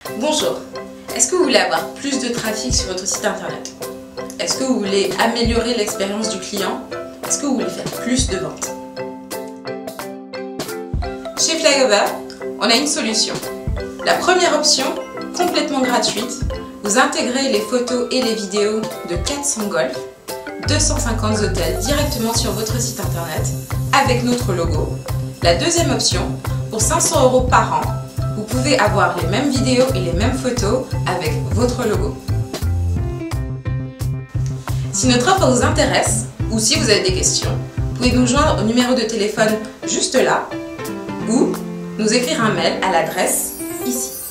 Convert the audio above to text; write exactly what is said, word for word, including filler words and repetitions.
Bonjour, est-ce que vous voulez avoir plus de trafic sur votre site internet? Est-ce que vous voulez améliorer l'expérience du client? Est-ce que vous voulez faire plus de ventes? Chez Flyover, on a une solution. La première option, complètement gratuite, vous intégrez les photos et les vidéos de quatre cents golfs, deux cent cinquante hôtels directement sur votre site internet avec notre logo. La deuxième option, pour cinq cents euros par an, vous pouvez avoir les mêmes vidéos et les mêmes photos avec votre logo. Si notre offre vous intéresse ou si vous avez des questions, vous pouvez nous joindre au numéro de téléphone juste là ou nous écrire un mail à l'adresse ici.